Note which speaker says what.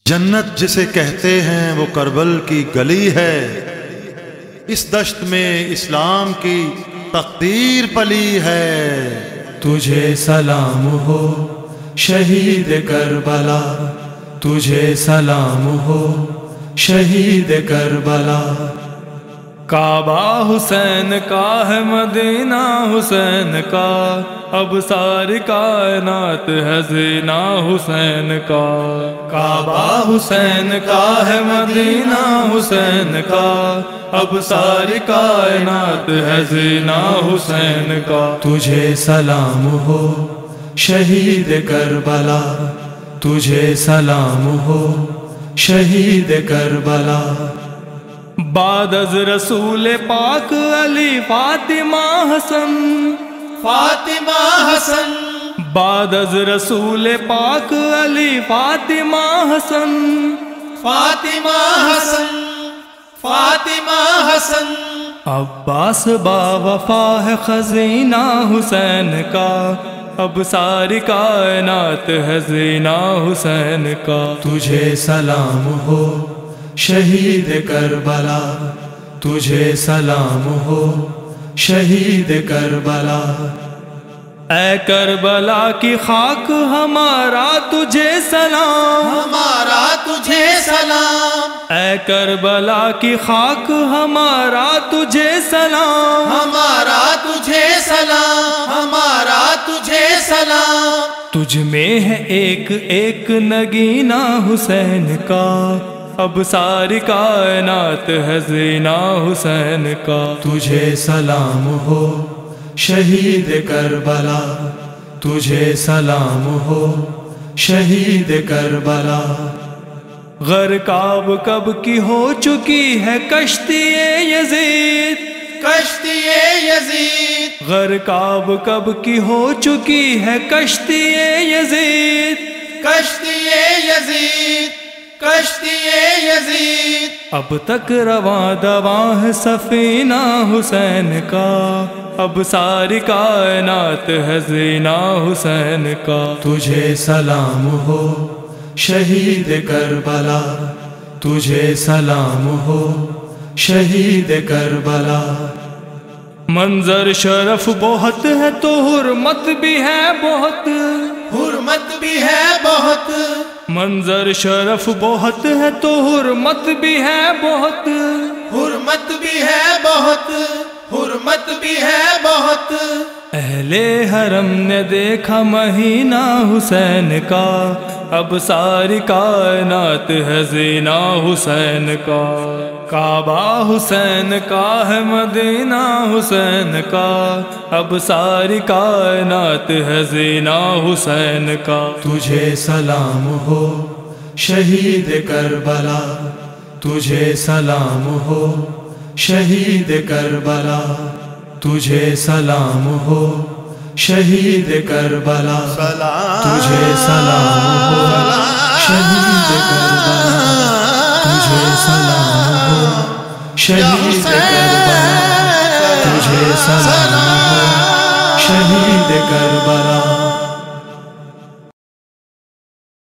Speaker 1: جنت جسے کہتے ہیں وہ کربل کی گلی ہے، اس دشت میں اسلام کی تقدیر پلی ہے۔
Speaker 2: تجھے سلام ہو شہید کربلا، تجھے سلام ہو شہید کربلا۔ کعبہ حسین کا ہے، مدینہ حسین کا، اب ساری کائنات ہے زینہ حسین کا۔ کعبہ حسین کا ہے، مدینہ حسین کا، اب ساری کائنات ہے زینہ حسین کا۔ تجھے سلام ہو شہید کربلا، تجھے سلام ہو شہید کربلا۔ بعد از رسول پاک علی فاطمہ حسن،
Speaker 3: فاطمہ حسن،
Speaker 2: بعد از رسول پاک علی فاطمہ حسن،
Speaker 3: فاطمہ حسن، فاطمہ حسن۔
Speaker 2: عباس با وفا ہے خزینہ حسین کا، اب ساری کائنات ہے زینہ حسین کا۔ تجھے سلام ہو شہید کربلا، تجھے سلام ہو شہید کربلا۔ اے کربلا کی خاک ہمارا تجھے سلام،
Speaker 3: ہمارا تجھے سلام،
Speaker 2: اے کربلا کی خاک ہمارا تجھے سلام،
Speaker 3: ہمارا تجھے سلام، ہمارا تجھے سلام۔
Speaker 2: تجھ میں ہے ایک ایک نگینہ حسین کا، اب ساری کائنات ہے زینہ حسین کا۔ تجھے سلام ہو شہید کربلا، تجھے سلام ہو شہید کربلا۔ غرقاب کب کی ہو چکی ہے کشتی یزید،
Speaker 3: کشتی یزید،
Speaker 2: غرقاب کب کی ہو چکی ہے کشتی یزید،
Speaker 3: کشتی یزید، کشتی یزید۔
Speaker 2: اب تک رواں دواں ہے سفینہ حسین کا، اب ساری کائنات ہے زینہ حسین کا۔ تجھے سلام ہو شہید کربلا، تجھے سلام ہو شہید کربلا۔ منظر شرف بہت ہے تو حرمت بھی ہے بہت،
Speaker 3: حرمت بھی ہے بہت،
Speaker 2: منظر شرف بہت ہے تو حرمت بھی ہے بہت،
Speaker 3: حرمت بھی ہے بہت، حرمت بھی ہے بہت۔
Speaker 2: اہل حرم نے دیکھا مہینہ حسین کا، اب ساری کائنات ہے زینہ حسین کا۔ کعبہ حسین کا ہے، مدینہ حسین کا، اب ساری کائنات ہے زینہ حسین کا۔ تجھے سلام ہو شہید کربلا، تجھے سلام ہو شہید کربلا، تجھے سلام ہو شہید کربلا، تجھے سلام ہو شہید کربلا، تجھے سلام ہو شہید کربلا، تجھے سلام ہو شہید کربلا۔